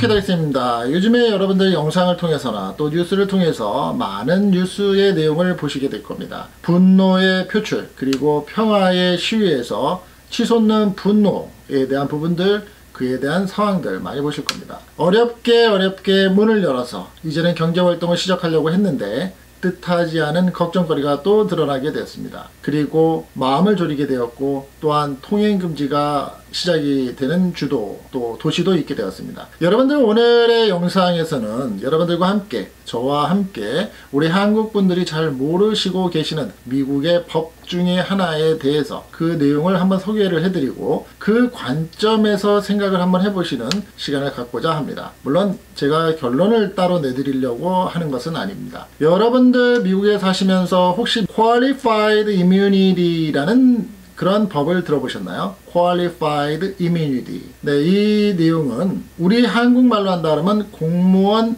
키더릭스입니다. 요즘에 여러분들 영상을 통해서나 또 뉴스를 통해서 많은 뉴스의 내용을 보시게 될 겁니다. 분노의 표출, 그리고 평화의 시위에서 치솟는 분노에 대한 부분들, 그에 대한 상황들 많이 보실 겁니다. 어렵게 문을 열어서 이제는 경제활동을 시작하려고 했는데 뜻하지 않은 걱정거리가 또 드러나게 되었습니다. 그리고 마음을 졸이게 되었고, 또한 통행금지가 시작이 되는 주도, 또 도시도 있게 되었습니다. 여러분들 오늘의 영상에서는 여러분들과 함께, 저와 함께 우리 한국 분들이 잘 모르시고 계시는 미국의 법 중에 하나에 대해서 그 내용을 한번 소개를 해드리고, 그 관점에서 생각을 한번 해보시는 시간을 갖고자 합니다. 물론 제가 결론을 따로 내드리려고 하는 것은 아닙니다. 여러분들 미국에 사시면서 혹시 Qualified Immunity라는 그런 법을 들어보셨나요? Qualified Immunity. 네, 이 내용은 우리 한국말로 한다 그러면 공무원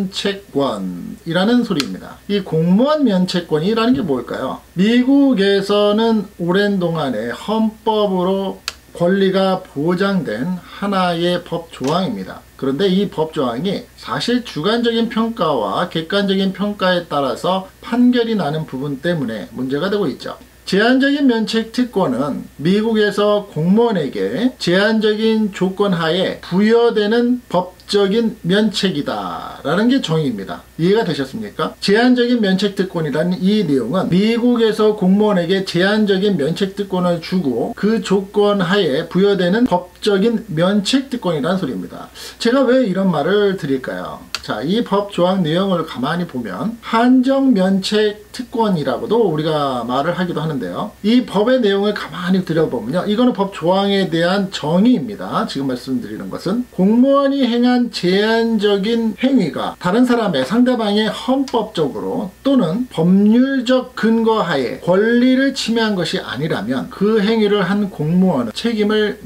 면책권이라는 소리입니다. 이 공무원 면책권이라는 게 뭘까요? 미국에서는 오랜 동안에 헌법으로 권리가 보장된 하나의 법 조항입니다. 그런데 이 법 조항이 사실 주관적인 평가와 객관적인 평가에 따라서 판결이 나는 부분 때문에 문제가 되고 있죠. 제한적인 면책 특권은 미국에서 공무원에게 제한적인 조건 하에 부여되는 법적인 면책이다 라는 게 정의입니다. 이해가 되셨습니까? 제한적인 면책 특권이라는 이 내용은 미국에서 공무원에게 제한적인 면책 특권을 주고 그 조건 하에 부여되는 법적인 면책 특권이라는 소리입니다. 제가 왜 이런 말을 드릴까요? 자, 이 법 조항 내용을 가만히 보면 한정 면책 특권이라고도 우리가 말을 하기도 하는데요. 이 법의 내용을 가만히 들여보면요, 이거는 법 조항에 대한 정의입니다. 지금 말씀드리는 것은 공무원이 행한 제한적인 행위가 다른 사람의, 상대방의 헌법적으로 또는 법률적 근거하에 권리를 침해한 것이 아니라면 그 행위를 한 공무원은 책임을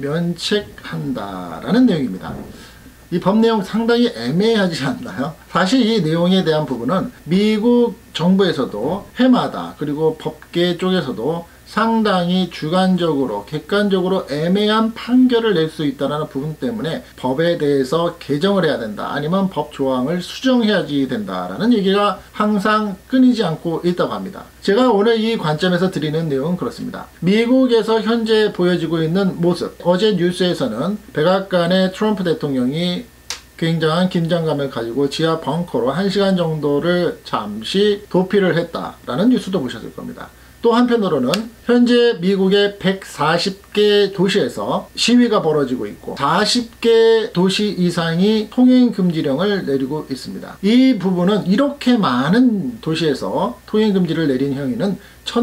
면책한다라는 내용입니다. 이 법 내용 상당히 애매하지 않나요? 사실 이 내용에 대한 부분은 미국 정부에서도 해마다, 그리고 법계 쪽에서도 상당히 주관적으로, 객관적으로 애매한 판결을 낼 수 있다는 부분 때문에 법에 대해서 개정을 해야 된다, 아니면 법 조항을 수정해야지 된다라는 얘기가 항상 끊이지 않고 있다고 합니다. 제가 오늘 이 관점에서 드리는 내용은 그렇습니다. 미국에서 현재 보여지고 있는 모습, 어제 뉴스에서는 백악관의 트럼프 대통령이 굉장한 긴장감을 가지고 지하 벙커로 1시간 정도를 잠시 도피를 했다라는 뉴스도 보셨을 겁니다. 또 한편으로는 현재 미국의 140개 도시에서 시위가 벌어지고 있고 40개 도시 이상이 통행금지령을 내리고 있습니다. 이 부분은 이렇게 많은 도시에서 통행금지를 내린 행위는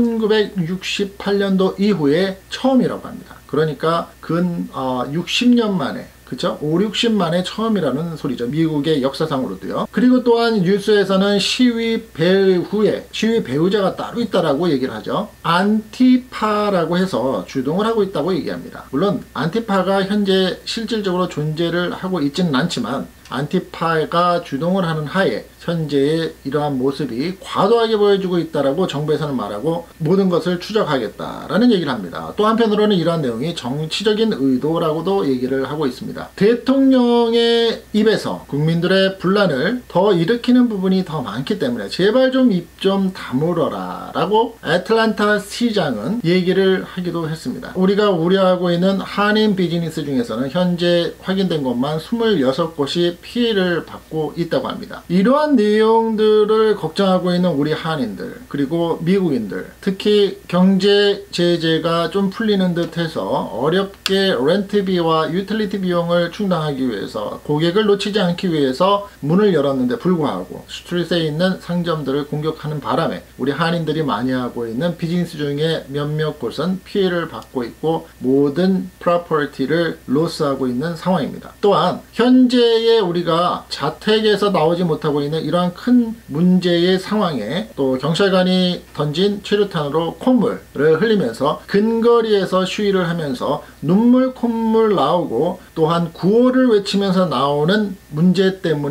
1968년도 이후에 처음이라고 합니다. 그러니까 근 60년 만에, 그쵸? 5, 60 만에 처음이라는 소리죠. 미국의 역사상으로도요. 그리고 또한 뉴스에서는 시위 배후에, 시위 배후자가 따로 있다라고 얘기를 하죠. 안티파라고 해서 주동을 하고 있다고 얘기합니다. 물론 안티파가 현재 실질적으로 존재를 하고 있지는 않지만 안티파가 주동을 하는 하에 현재의 이러한 모습이 과도하게 보여지고 있다라고 정부에서는 말하고 모든 것을 추적하겠다라는 얘기를 합니다. 또 한편으로는 이러한 내용이 정치적인 의도라고도 얘기를 하고 있습니다. 대통령의 입에서 국민들의 분란을 더 일으키는 부분이 더 많기 때문에 제발 좀 입 좀 다물어라 라고 애틀랜타 시장은 얘기를 하기도 했습니다. 우리가 우려하고 있는 한인 비즈니스 중에서는 현재 확인된 것만 26곳이 피해를 받고 있다고 합니다. 이러한 내용들을 걱정하고 있는 우리 한인들, 그리고 미국인들, 특히 경제 제재가 좀 풀리는 듯해서 어렵게 렌트비와 유틸리티 비용을 충당하기 위해서, 고객을 놓치지 않기 위해서 문을 열었는데 불구하고 스트릿에 있는 상점들을 공격하는 바람에 우리 한인들이 많이 하고 있는 비즈니스 중에 몇몇 곳은 피해를 받고 있고 모든 프로퍼티를 로스하고 있는 상황입니다. 또한 현재의 우리가 자택에서 나오지 못하고 있는 이러한 큰 문제의 상황에 또 경찰관이 던진 최루탄으로 콧물을 흘리면서 근거리에서 시위를 하면서 눈물 콧물 나오고, 또한 구호를 외치면서 나오는 문제 때문에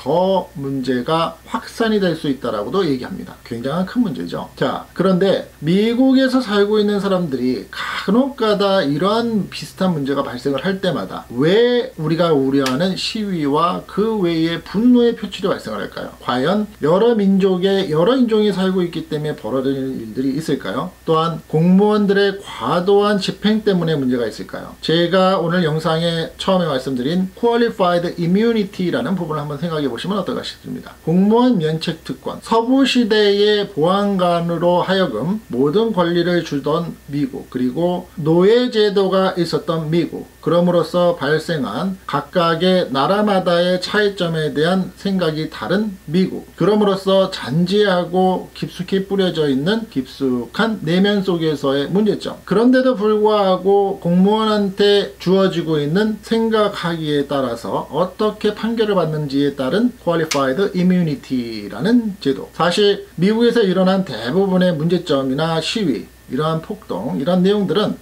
더 문제가 확산이 될 수 있다라고도 얘기합니다. 굉장한 큰 문제죠. 자, 그런데 미국에서 살고 있는 사람들이 간혹가다 이러한 비슷한 문제가 발생을 할 때마다 왜 우리가 우려하는 시위와 그 외의 분노의 표출이 발생을 할까요? 과연 여러 민족의 여러 인종이 살고 있기 때문에 벌어지는 일들이 있을까요? 또한 공무원들의 과도한 집행 때문에 문제가 있을까요? 제가 오늘 영상에 처음에 말씀드린 Qualified Immunity라는 부분을 한번 생각해 보시면 어떨까 싶습니다. 공무원 면책 특권, 서부 시대의 보안관으로 하여금 모든 권리를 주던 미국, 그리고 노예 제도가 있었던 미국, 그럼으로써 발생한 각각의 나라마다의 차이점에 대한 생각이 다른 미국, 그럼으로써 잔재하고 깊숙이 뿌려져 있는 깊숙한 내면 속에서의 문제점. 그런데도 불구하고 공무원한테 주어지고 있는 생각하기에 따라서 어떻게 판결을 받는지에 따른 Qualified Immunity라는 제도. 사실 미국에서 일어난 대부분의 문제점이나 시위, 이러한 폭동, 이런 내용들은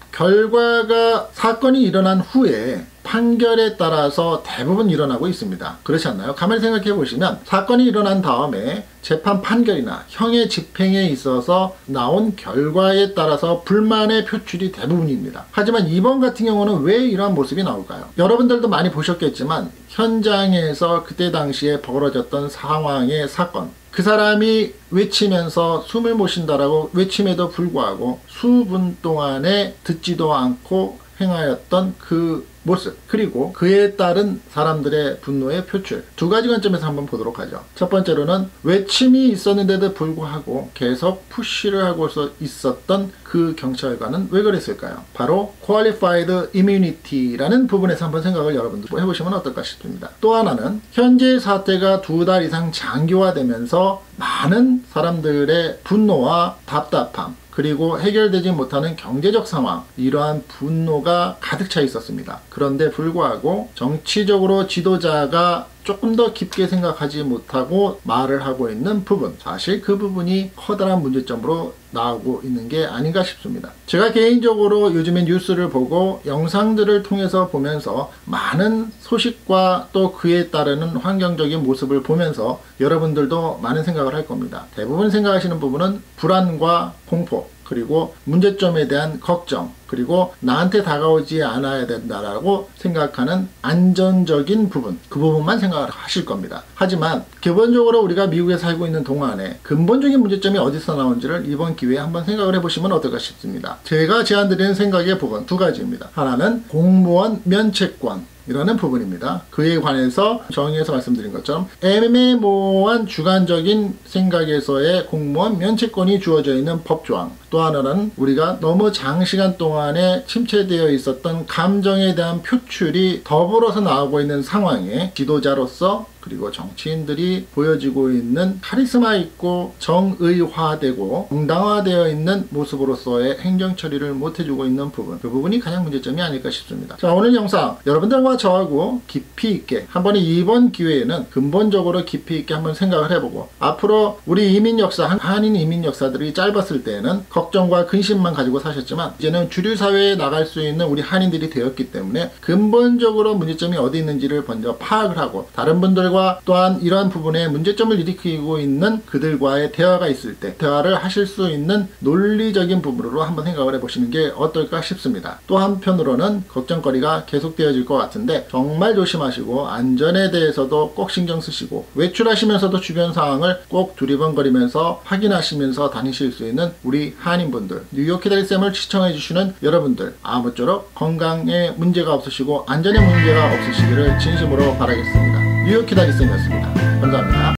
결과가 사건이 일어난 후에 판결에 따라서 대부분 일어나고 있습니다. 그렇지 않나요? 가만히 생각해 보시면 사건이 일어난 다음에 재판 판결이나 형의 집행에 있어서 나온 결과에 따라서 불만의 표출이 대부분입니다. 하지만 이번 같은 경우는 왜 이러한 모습이 나올까요? 여러분들도 많이 보셨겠지만 현장에서 그때 당시에 벌어졌던 상황의 사건, 그 사람이 외치면서 숨을 못 쉰다라고 외침에도 불구하고 수분 동안에 듣지도 않고 행하였던 그 모습, 그리고 그에 따른 사람들의 분노의 표출, 두 가지 관점에서 한번 보도록 하죠. 첫 번째로는 외침이 있었는데도 불구하고 계속 푸시를 하고 있었던 그 경찰관은 왜 그랬을까요? 바로 Qualified Immunity라는 부분에서 한번 생각을 여러분들 해보시면 어떨까 싶습니다. 또 하나는 현재 사태가 2달 이상 장기화되면서 많은 사람들의 분노와 답답함, 그리고 해결되지 못하는 경제적 상황, 이러한 분노가 가득 차 있었습니다. 그런데 불구하고 정치적으로 지도자가 조금 더 깊게 생각하지 못하고 말을 하고 있는 부분, 사실 그 부분이 커다란 문제점으로 나오고 있는 게 아닌가 싶습니다. 제가 개인적으로 요즘에 뉴스를 보고 영상들을 통해서 보면서 많은 소식과 또 그에 따르는 환경적인 모습을 보면서 여러분들도 많은 생각을 할 겁니다. 대부분 생각하시는 부분은 불안과 공포, 그리고 문제점에 대한 걱정, 그리고 나한테 다가오지 않아야 된다라고 생각하는 안전적인 부분, 그 부분만 생각을 하실 겁니다. 하지만 기본적으로 우리가 미국에 살고 있는 동안에 근본적인 문제점이 어디서 나온지를 이번 기회에 한번 생각을 해보시면 어떨까 싶습니다. 제가 제안드리는 생각의 부분 두 가지입니다. 하나는 공무원 면책권, 이라는 부분입니다. 그에 관해서 정의해서 말씀드린 것처럼 애매모호한 주관적인 생각에서의 공무원 면책권이 주어져 있는 법조항, 또 하나는 우리가 너무 장시간 동안에 침체되어 있었던 감정에 대한 표출이 더불어서 나오고 있는 상황에 지도자로서 그리고 정치인들이 보여지고 있는 카리스마 있고 정의화되고 정당화되어 있는 모습으로서의 행정 처리를 못해주고 있는 부분, 그 부분이 가장 문제점이 아닐까 싶습니다. 자, 오늘 영상 여러분들과 저하고 깊이 있게 한번 이번 기회에는 근본적으로 깊이 있게 한번 생각을 해보고 앞으로 우리 이민 역사, 한인 이민 역사들이 짧았을 때에는 걱정과 근심만 가지고 사셨지만 이제는 주류 사회에 나갈 수 있는 우리 한인들이 되었기 때문에 근본적으로 문제점이 어디 있는지를 먼저 파악을 하고 다른 분들 또한 이러한 부분에 문제점을 일으키고 있는 그들과의 대화가 있을 때 대화를 하실 수 있는 논리적인 부분으로 한번 생각을 해보시는 게 어떨까 싶습니다. 또 한편으로는 걱정거리가 계속되어질 것 같은데 정말 조심하시고 안전에 대해서도 꼭 신경 쓰시고 외출하시면서도 주변 상황을 꼭 두리번거리면서 확인하시면서 다니실 수 있는 우리 한인분들, 뉴욕 키다리쌤을 시청해주시는 여러분들 아무쪼록 건강에 문제가 없으시고 안전에 문제가 없으시기를 진심으로 바라겠습니다. 뉴욕 키다리쌤이었습니다. 감사합니다.